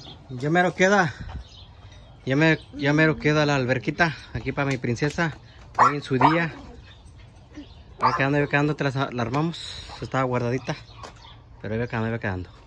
Ya mero queda. Ya mero queda la alberquita aquí para mi princesa. Hoy en su día. Va quedando, te la armamos. Estaba guardadita. Pero iba quedando.